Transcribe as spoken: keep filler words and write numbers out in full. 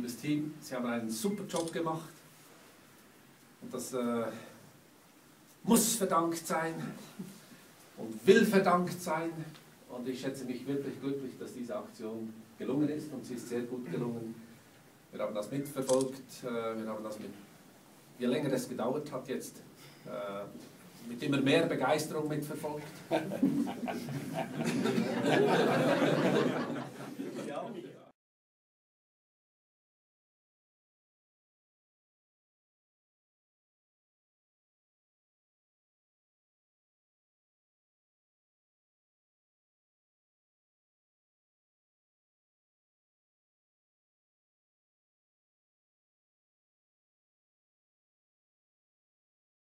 liebes Team, Sie haben einen super Job gemacht und das äh, muss verdankt sein und will verdankt sein und ich schätze mich wirklich glücklich, dass diese Aktion gelungen ist und sie ist sehr gut gelungen. Wir haben das mitverfolgt, äh, wir haben das mit, je länger es gedauert hat jetzt, äh, mit immer mehr Begeisterung mitverfolgt.